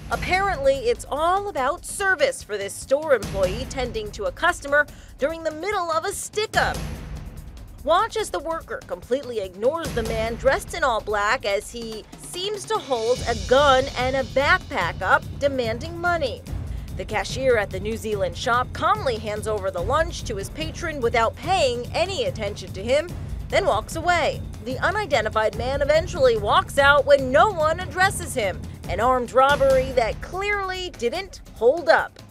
Apparently, it's all about service for this store employee tending to a customer during the middle of a stick-up. Watch as the worker completely ignores the man dressed in all black as he seems to hold a gun and a backpack up, demanding money. The cashier at the New Zealand shop calmly hands over the lunch to his patron without paying any attention to him, then walks away. The unidentified man eventually walks out when no one addresses him, an armed robbery that clearly didn't hold up.